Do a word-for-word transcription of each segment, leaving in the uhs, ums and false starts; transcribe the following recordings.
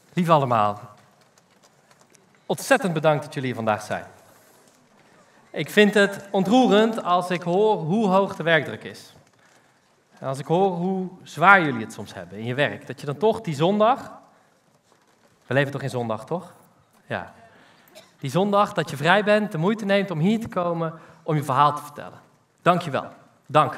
Lieve allemaal, ontzettend bedankt dat jullie hier vandaag zijn. Ik vind het ontroerend als ik hoor hoe hoog de werkdruk is. En als ik hoor hoe zwaar jullie het soms hebben in je werk. Dat je dan toch die zondag, we leven toch in zondag, toch? Ja. Die zondag dat je vrij bent, de moeite neemt om hier te komen om je verhaal te vertellen. Dank je wel. Dank.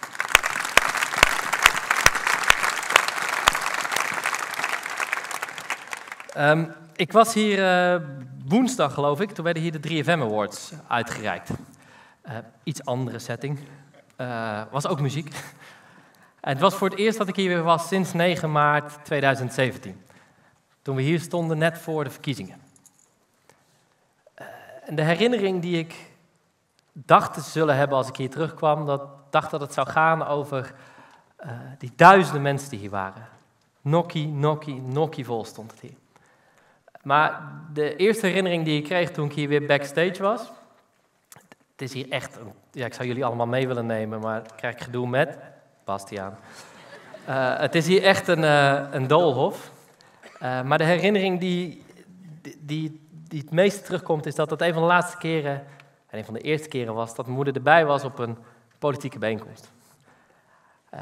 Um, ik was hier uh, woensdag, geloof ik, toen werden hier de drie F M Awards uitgereikt. Uh, iets andere setting. Uh, was ook muziek. En het was voor het eerst dat ik hier weer was sinds negen maart tweeduizend zeventien. Toen we hier stonden net voor de verkiezingen. Uh, en de herinnering die ik dacht te zullen hebben als ik hier terugkwam, dat dacht dat het zou gaan over uh, die duizenden mensen die hier waren. Nokkie, nokkie, nokkie vol stond het hier. Maar de eerste herinnering die ik kreeg toen ik hier weer backstage was, het is hier echt, een, ja, ik zou jullie allemaal mee willen nemen, maar ik krijg gedoe met Bastiaan. Uh, het is hier echt een, uh, een doolhof. Uh, maar de herinnering die, die, die het meest terugkomt, is dat dat een van de laatste keren, en een van de eerste keren was, dat mijn moeder erbij was op een politieke bijeenkomst. Uh,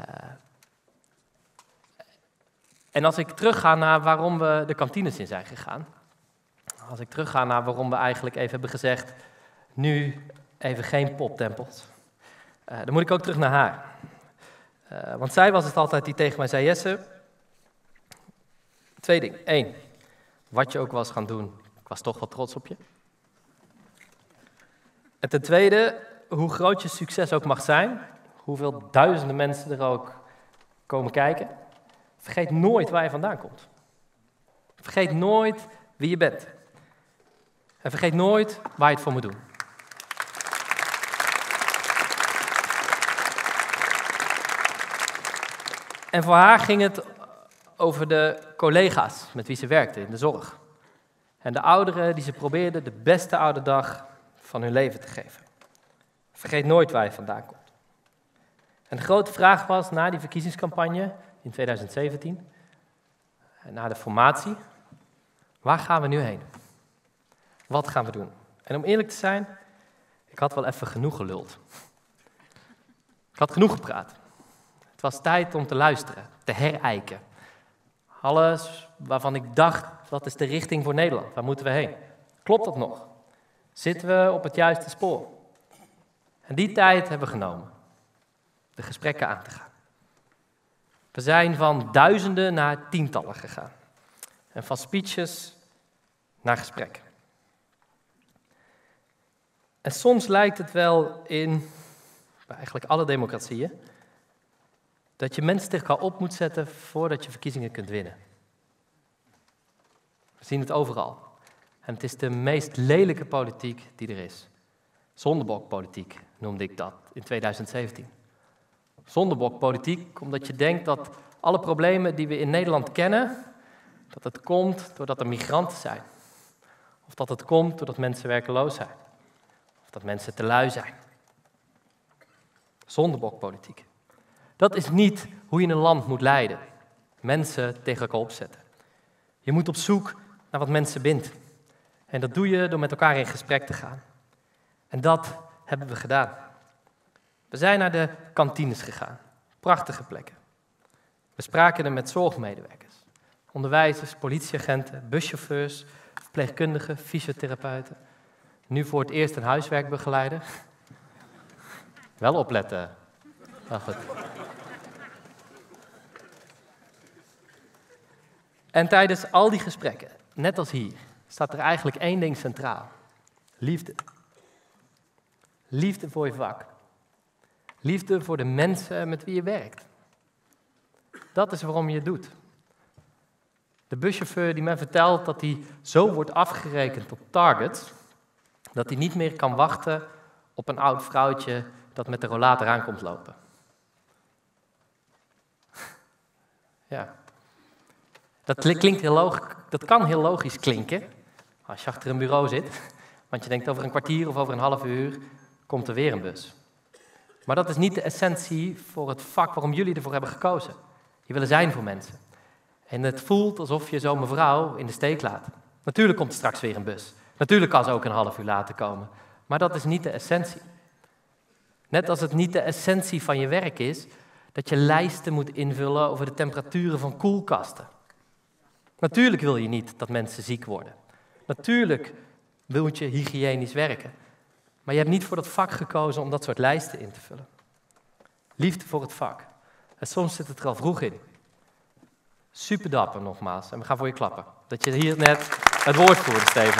En als ik terugga naar waarom we de kantines in zijn gegaan, als ik terugga naar waarom we eigenlijk even hebben gezegd, nu even geen poptempels, uh, dan moet ik ook terug naar haar. Uh, want zij was het altijd die tegen mij zei, Jesse, twee dingen. Eén, wat je ook was gaan doen, ik was toch wel trots op je. En ten tweede, hoe groot je succes ook mag zijn, hoeveel duizenden mensen er ook komen kijken, vergeet nooit waar je vandaan komt. Vergeet nooit wie je bent. En vergeet nooit waar je het voor moet doen. En voor haar ging het over de collega's met wie ze werkte in de zorg. En de ouderen die ze probeerden de beste oude dag van hun leven te geven. Vergeet nooit waar je vandaan komt. En de grote vraag was na die verkiezingscampagne in tweeduizend zeventien, na de formatie, waar gaan we nu heen? Wat gaan we doen? En om eerlijk te zijn, ik had wel even genoeg geluld. Ik had genoeg gepraat. Het was tijd om te luisteren, te herijken. Alles waarvan ik dacht, wat is de richting voor Nederland? Waar moeten we heen? Klopt dat nog? Zitten we op het juiste spoor? En die tijd hebben we genomen. De gesprekken aan te gaan. We zijn van duizenden naar tientallen gegaan. En van speeches naar gesprekken. En soms lijkt het wel in, bij eigenlijk alle democratieën, dat je mensen tegen elkaar op moet zetten voordat je verkiezingen kunt winnen. We zien het overal. En het is de meest lelijke politiek die er is. Zondebokpolitiek noemde ik dat in tweeduizend zeventien. Zondebokpolitiek, omdat je denkt dat alle problemen die we in Nederland kennen, dat het komt doordat er migranten zijn. Of dat het komt doordat mensen werkeloos zijn. Of dat mensen te lui zijn. Zondebokpolitiek. Dat is niet hoe je een land moet leiden. Mensen tegen elkaar opzetten. Je moet op zoek naar wat mensen bindt. En dat doe je door met elkaar in gesprek te gaan. En dat hebben we gedaan. We zijn naar de kantines gegaan. Prachtige plekken. We spraken er met zorgmedewerkers, onderwijzers, politieagenten, buschauffeurs, verpleegkundigen, fysiotherapeuten. Nu voor het eerst een huiswerkbegeleider. Wel opletten. Wel goed. En tijdens al die gesprekken, net als hier, staat er eigenlijk één ding centraal. Liefde. Liefde voor je vak. Liefde voor de mensen met wie je werkt. Dat is waarom je het doet. De buschauffeur die mij vertelt dat hij zo wordt afgerekend op target, dat hij niet meer kan wachten op een oud vrouwtje dat met de rollator aankomt lopen. Ja. Dat klinkt heel logisch, dat kan heel logisch klinken als je achter een bureau zit, want je denkt over een kwartier of over een half uur komt er weer een bus. Maar dat is niet de essentie voor het vak waarom jullie ervoor hebben gekozen. Je willen zijn voor mensen. En het voelt alsof je zo'n mevrouw in de steek laat. Natuurlijk komt er straks weer een bus. Natuurlijk kan ze ook een half uur later komen. Maar dat is niet de essentie. Net als het niet de essentie van je werk is, dat je lijsten moet invullen over de temperaturen van koelkasten. Natuurlijk wil je niet dat mensen ziek worden. Natuurlijk wil je hygiënisch werken. Maar je hebt niet voor dat vak gekozen om dat soort lijsten in te vullen. Liefde voor het vak. En soms zit het er al vroeg in. Super dapper nogmaals. En we gaan voor je klappen. Dat je hier net het woord voerde, Steven.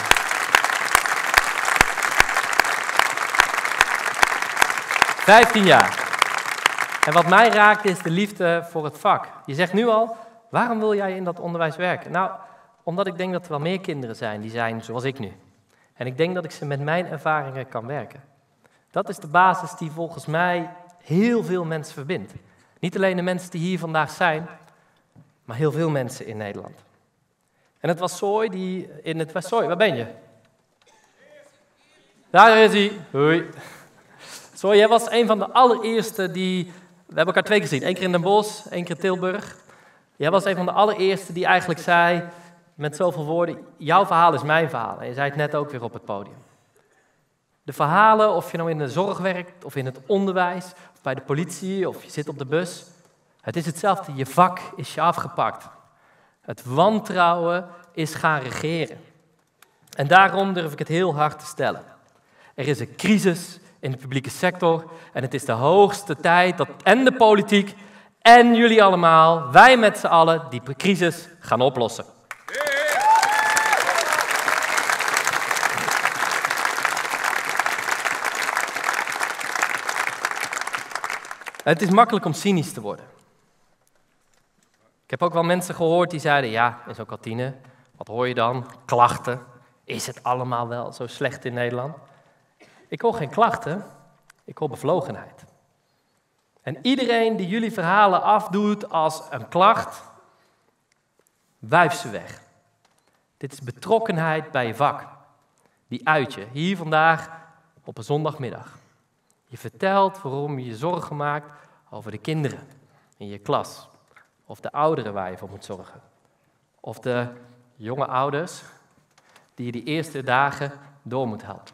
Vijftien jaar. En wat mij raakt is de liefde voor het vak. Je zegt nu al, waarom wil jij in dat onderwijs werken? Nou, omdat ik denk dat er wel meer kinderen zijn die zijn zoals ik nu. En ik denk dat ik ze met mijn ervaringen kan werken. Dat is de basis die volgens mij heel veel mensen verbindt. Niet alleen de mensen die hier vandaag zijn, maar heel veel mensen in Nederland. En het was Soy die in het... Soy, waar ben je? Daar is hij. Hoi. Soy, jij was een van de allereerste die... We hebben elkaar twee keer gezien. Eén keer in Den Bosch, één keer in Tilburg. Jij was een van de allereerste die eigenlijk zei, met zoveel woorden, jouw verhaal is mijn verhaal. En je zei het net ook weer op het podium. De verhalen, of je nou in de zorg werkt, of in het onderwijs, of bij de politie, of je zit op de bus. Het is hetzelfde, je vak is je afgepakt. Het wantrouwen is gaan regeren. En daarom durf ik het heel hard te stellen. Er is een crisis in de publieke sector en het is de hoogste tijd dat en de politiek en jullie allemaal, wij met z'n allen, die crisis gaan oplossen. Het is makkelijk om cynisch te worden. Ik heb ook wel mensen gehoord die zeiden, ja, in zo'n kantine, wat hoor je dan? Klachten. Is het allemaal wel zo slecht in Nederland? Ik hoor geen klachten, ik hoor bevlogenheid. En iedereen die jullie verhalen afdoet als een klacht, wuif ze weg. Dit is betrokkenheid bij je vak. Die uit je, hier vandaag op een zondagmiddag. Je vertelt waarom je je zorgen maakt over de kinderen in je klas. Of de ouderen waar je voor moet zorgen. Of de jonge ouders die je die eerste dagen door moet helpen.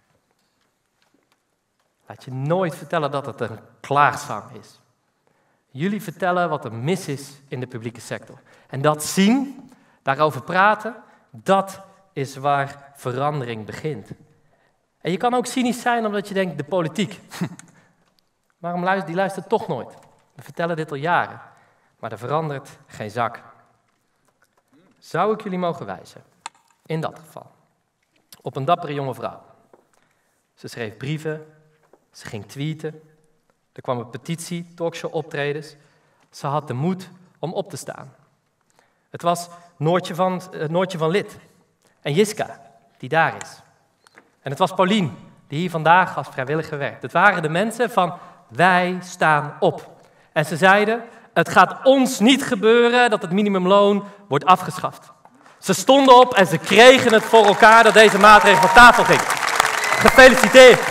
Laat je nooit vertellen dat het een klaagzang is. Jullie vertellen wat er mis is in de publieke sector. En dat zien, daarover praten, dat is waar verandering begint. En je kan ook cynisch zijn omdat je denkt, de politiek. Waarom luistert, die luistert toch nooit? We vertellen dit al jaren, maar er verandert geen zak. Zou ik jullie mogen wijzen, in dat geval, op een dappere jonge vrouw. Ze schreef brieven, ze ging tweeten, er kwam een petitie, talkshow optredens. Ze had de moed om op te staan. Het was Noortje van, uh, Noortje van Lid en Jiska, die daar is. En het was Paulien, die hier vandaag als vrijwilliger werkt. Het waren de mensen van wij staan op. En ze zeiden, het gaat ons niet gebeuren dat het minimumloon wordt afgeschaft. Ze stonden op en ze kregen het voor elkaar dat deze maatregel van tafel ging. Gefeliciteerd.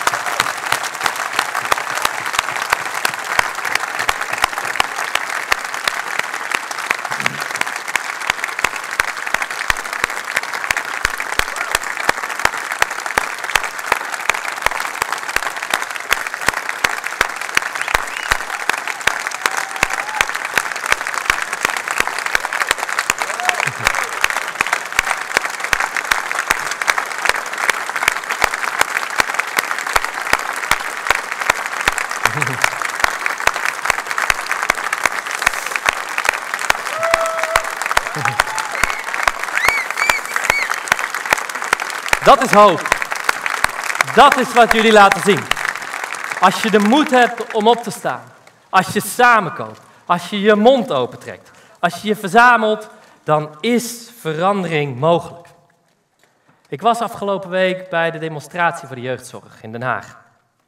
Dat is hoop. Dat is wat jullie laten zien. Als je de moed hebt om op te staan, als je samenkomt, als je je mond opentrekt, als je je verzamelt, dan is verandering mogelijk. Ik was afgelopen week bij de demonstratie voor de jeugdzorg in Den Haag.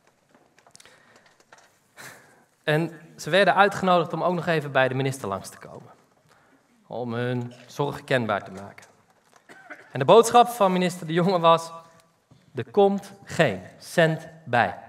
En ze werden uitgenodigd om ook nog even bij de minister langs te komen. Om hun zorg kenbaar te maken. En de boodschap van minister De Jonge was, er komt geen cent bij.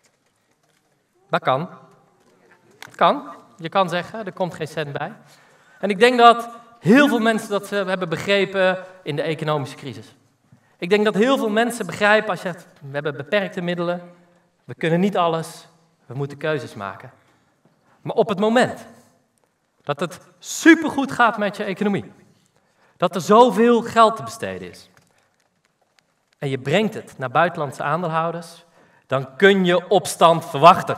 Dat kan. Het kan. Je kan zeggen, er komt geen cent bij. En ik denk dat heel veel mensen dat hebben begrepen in de economische crisis. Ik denk dat heel veel mensen begrijpen als je zegt, we hebben beperkte middelen, we kunnen niet alles, we moeten keuzes maken. Maar op het moment dat het supergoed gaat met je economie, dat er zoveel geld te besteden is, en je brengt het naar buitenlandse aandeelhouders, dan kun je opstand verwachten.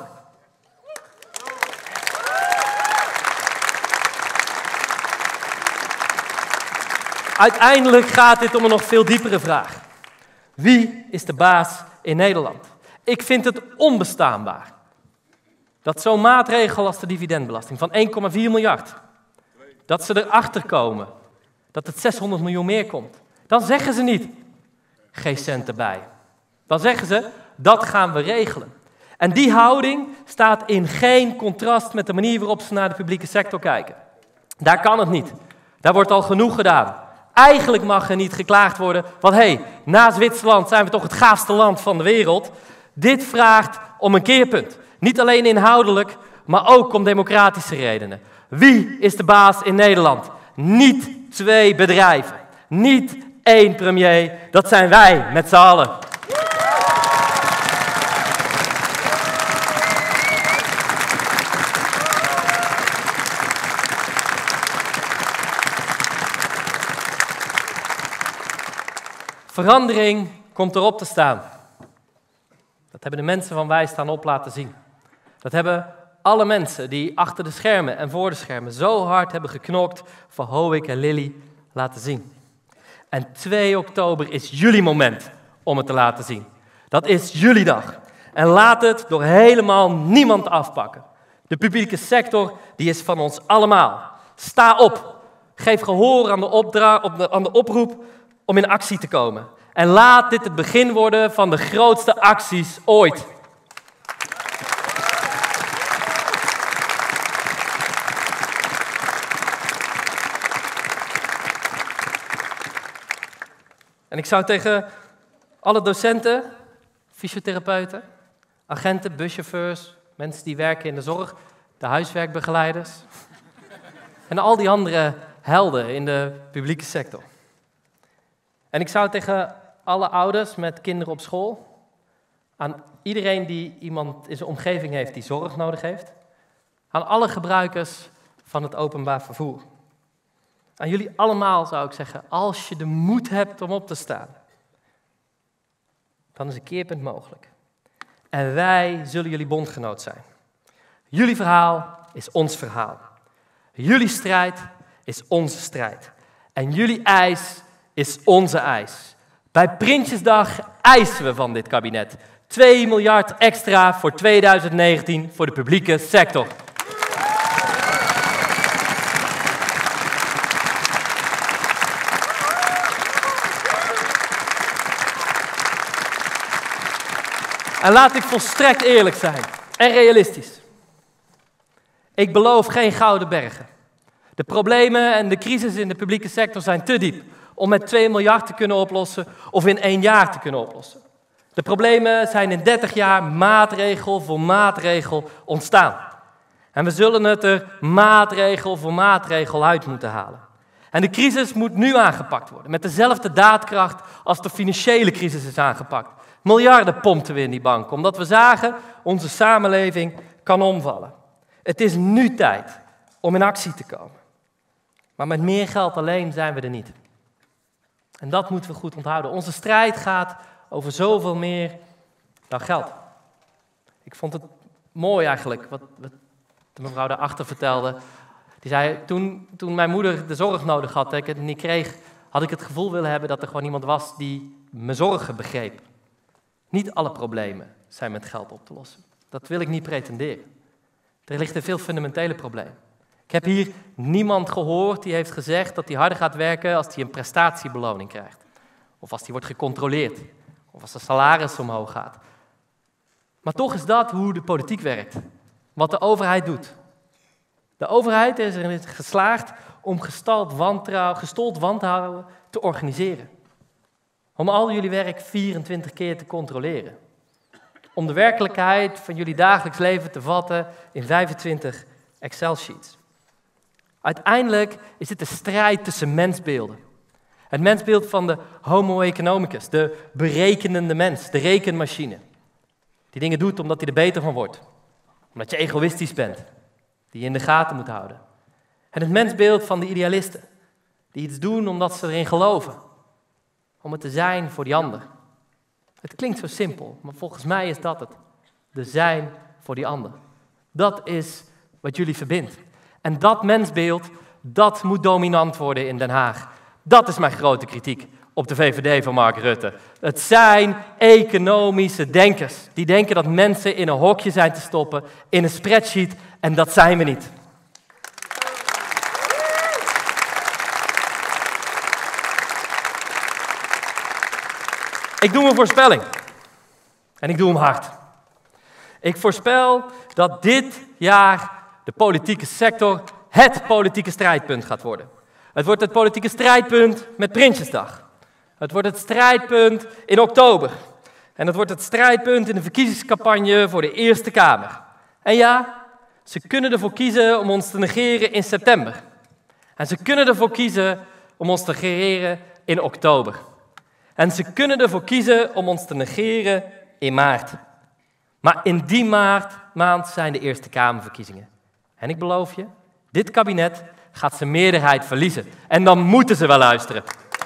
Uiteindelijk gaat dit om een nog veel diepere vraag. Wie is de baas in Nederland? Ik vind het onbestaanbaar dat zo'n maatregel als de dividendbelasting van één komma vier miljard, dat ze erachter komen dat het zeshonderd miljoen meer komt. Dan zeggen ze niet, geen cent erbij. Dan zeggen ze, dat gaan we regelen. En die houding staat in geen contrast met de manier waarop ze naar de publieke sector kijken. Daar kan het niet. Daar wordt al genoeg gedaan. Eigenlijk mag er niet geklaagd worden, want hé, hey, na Zwitserland zijn we toch het gaafste land van de wereld. Dit vraagt om een keerpunt. Niet alleen inhoudelijk, maar ook om democratische redenen. Wie is de baas in Nederland? Niet twee bedrijven. Niet één premier. Dat zijn wij met z'n allen. Verandering komt erop te staan. Dat hebben de mensen van Wij Staan Op laten zien. Dat hebben alle mensen die achter de schermen en voor de schermen zo hard hebben geknokt voor Howick en Lily laten zien. En twee oktober is jullie moment om het te laten zien. Dat is jullie dag. En laat het door helemaal niemand afpakken. De publieke sector die is van ons allemaal. Sta op. Geef gehoor aan de, opdra- op de, aan de oproep om in actie te komen. En laat dit het begin worden van de grootste acties ooit. En ik zou tegen alle docenten, fysiotherapeuten, agenten, buschauffeurs, mensen die werken in de zorg, de huiswerkbegeleiders en al die andere helden in de publieke sector. En ik zou tegen alle ouders met kinderen op school, aan iedereen die iemand in zijn omgeving heeft die zorg nodig heeft, aan alle gebruikers van het openbaar vervoer. Aan jullie allemaal zou ik zeggen, als je de moed hebt om op te staan, dan is een keerpunt mogelijk. En wij zullen jullie bondgenoot zijn. Jullie verhaal is ons verhaal. Jullie strijd is onze strijd. En jullie eis is onze eis. Bij Prinsjesdag eisen we van dit kabinet twee miljard extra voor tweeduizend negentien voor de publieke sector. En laat ik volstrekt eerlijk zijn en realistisch. Ik beloof geen gouden bergen. De problemen en de crisis in de publieke sector zijn te diep om met twee miljard te kunnen oplossen of in één jaar te kunnen oplossen. De problemen zijn in dertig jaar maatregel voor maatregel ontstaan. En we zullen het er maatregel voor maatregel uit moeten halen. En de crisis moet nu aangepakt worden, met dezelfde daadkracht als de financiële crisis is aangepakt. Miljarden pompten we in die bank, omdat we zagen, onze samenleving kan omvallen. Het is nu tijd om in actie te komen. Maar met meer geld alleen zijn we er niet. En dat moeten we goed onthouden. Onze strijd gaat over zoveel meer dan geld. Ik vond het mooi eigenlijk, wat, wat de mevrouw daarachter vertelde. Die zei, toen, toen mijn moeder de zorg nodig had en ik het niet kreeg, had ik het gevoel willen hebben dat er gewoon iemand was die mijn zorgen begreep. Niet alle problemen zijn met geld op te lossen. Dat wil ik niet pretenderen. Er ligt een veel fundamentele probleem. Ik heb hier niemand gehoord die heeft gezegd dat hij harder gaat werken als hij een prestatiebeloning krijgt. Of als hij wordt gecontroleerd. Of als de salaris omhoog gaat. Maar toch is dat hoe de politiek werkt. Wat de overheid doet. De overheid is erin geslaagd om gestald wantrouw, gestold wantrouwen te organiseren. Om al jullie werk vierentwintig keer te controleren. Om de werkelijkheid van jullie dagelijks leven te vatten in vijfentwintig Excel-sheets. Uiteindelijk is dit de strijd tussen mensbeelden. Het mensbeeld van de homo economicus, de berekenende mens, de rekenmachine. Die dingen doet omdat hij er beter van wordt. Omdat je egoïstisch bent, die je in de gaten moet houden. En het mensbeeld van de idealisten, die iets doen omdat ze erin geloven. Om het te zijn voor die ander. Het klinkt zo simpel, maar volgens mij is dat het. De zijn voor die ander. Dat is wat jullie verbindt. En dat mensbeeld, dat moet dominant worden in Den Haag. Dat is mijn grote kritiek op de V V D van Mark Rutte. Het zijn economische denkers. Die denken dat mensen in een hokje zijn te stoppen, in een spreadsheet, en dat zijn we niet. Ik doe een voorspelling. En ik doe hem hard. Ik voorspel dat dit jaar de politieke sector het politieke strijdpunt gaat worden. Het wordt het politieke strijdpunt met Prinsjesdag. Het wordt het strijdpunt in oktober. En het wordt het strijdpunt in de verkiezingscampagne voor de Eerste Kamer. En ja, ze kunnen ervoor kiezen om ons te negeren in september. En ze kunnen ervoor kiezen om ons te negeren in oktober. En ze kunnen ervoor kiezen om ons te negeren in maart. Maar in die maart, maand zijn de Eerste Kamerverkiezingen. En ik beloof je, dit kabinet gaat zijn meerderheid verliezen. En dan moeten ze wel luisteren.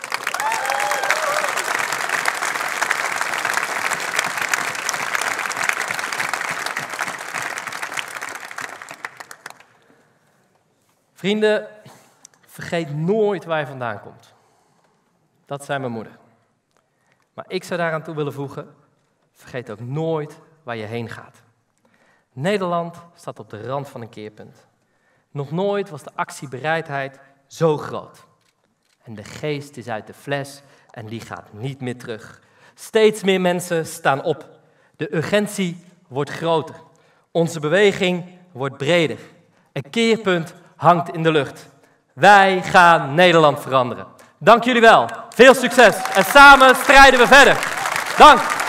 Vrienden, vergeet nooit waar je vandaan komt. Dat zei mijn moeder. Maar ik zou daaraan toe willen voegen, vergeet ook nooit waar je heen gaat. Nederland staat op de rand van een keerpunt. Nog nooit was de actiebereidheid zo groot. En de geest is uit de fles en die gaat niet meer terug. Steeds meer mensen staan op. De urgentie wordt groter. Onze beweging wordt breder. Een keerpunt hangt in de lucht. Wij gaan Nederland veranderen. Dank jullie wel. Veel succes. En samen strijden we verder. Dank.